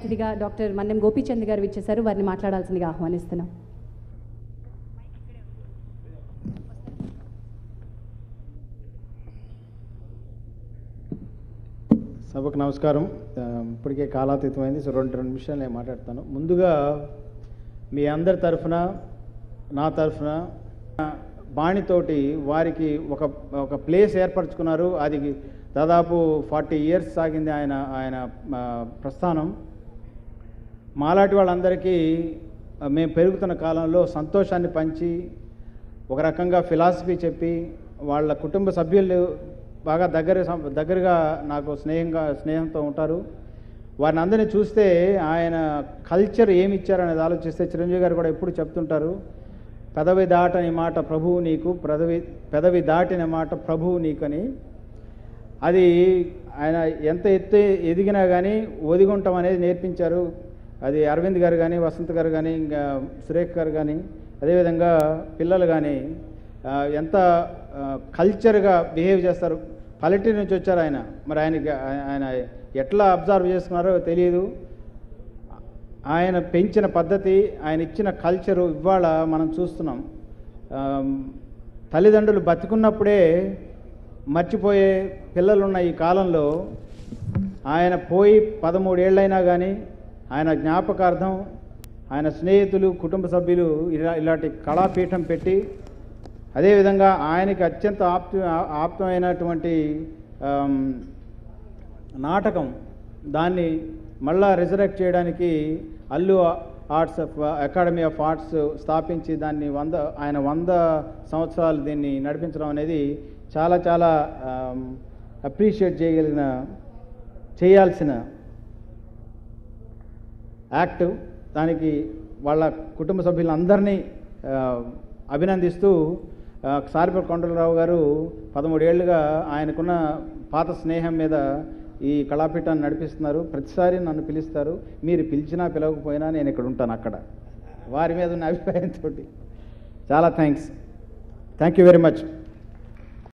అతిథిగా డాక్టర్ మన్నెం గోపిచంద్ గారు విచ్చేశారు. వారిని మాట్లాడాల్సిందిగా ఆహ్వానిస్తున్నాం. సభకు నమస్కారం. ఇప్పటికే కాలాతీతమైంది, సో రెండు నిమిషాలు నేను మాట్లాడతాను. ముందుగా మీ అందరి తరఫున, నా తరఫున బాణితోటి వారికి ఒక ప్లేస్ ఏర్పరచుకున్నారు. అది దాదాపు 40 years సాగింది ఆయన ప్రస్థానం. మాలాంటి వాళ్ళందరికీ మేము పెరుగుతున్న కాలంలో సంతోషాన్ని పంచి, ఒక రకంగా ఫిలాసఫీ చెప్పి, వాళ్ళ కుటుంబ సభ్యులు బాగా దగ్గరగా నాకు స్నేహంతో ఉంటారు. వారిని అందరినీ చూస్తే ఆయన కల్చర్ ఏమి ఇచ్చారనేది ఆలోచిస్తే, చిరంజీవి గారు కూడా ఎప్పుడు చెప్తుంటారు, పెదవి దాటని మాట ప్రభువు నీకు, పెదవి దాటిన మాట ప్రభువు నీకని. అది ఆయన ఎంత ఎదిగినా కానీ ఒదిగుంటాం అనేది నేర్పించారు. అది అరవింద్ గారు కానీ, వసంత్ గారు కానీ, ఇంకా సురేఖ్ గారు కానీ, అదేవిధంగా పిల్లలు కానీ ఎంత కల్చర్గా బిహేవ్ చేస్తారు. పల్లెటూరు నుంచి వచ్చారు ఆయన. మరి ఆయన ఎట్లా అబ్జర్వ్ చేసుకున్నారో తెలియదు. ఆయన పెంచిన పద్ధతి, ఆయన ఇచ్చిన కల్చరు ఇవాళ మనం చూస్తున్నాం. తల్లిదండ్రులు బతికున్నప్పుడే మర్చిపోయే పిల్లలున్న ఈ కాలంలో ఆయన పోయి 13 ఏళ్ళైనా కానీ ఆయన జ్ఞాపకార్థం ఆయన స్నేహితులు, కుటుంబ సభ్యులు ఇలాంటి కళాపీఠం పెట్టి, అదేవిధంగా ఆయనకి అత్యంత ఆప్తమైనటువంటి నాటకం, దాన్ని మళ్ళా రిజరెక్ట్ చేయడానికి Allu arts academy of arts స్థాపించి దాన్ని 100 సంవత్సరాలు దీన్ని నడిపించడం అనేది చాలా చాలా అప్రిషియేట్ చేయాల్సిన యాక్ట్. దానికి వాళ్ళ కుటుంబ సభ్యులందరినీ అభినందిస్తూ సారిపల్లి కొండలరావు గారు 13 ఏళ్ళుగా ఆయనకున్న పాత స్నేహం మీద ఈ కళాపీఠాన్ని నడిపిస్తున్నారు. ప్రతిసారి నన్ను పిలుస్తారు. మీరు పిలిచినా పిలవకపోయినా నేను ఇక్కడ ఉంటాను. అక్కడ వారి మీద ఉన్న అభిప్రాయంతో చాలా థ్యాంక్ యూ వెరీ మచ్.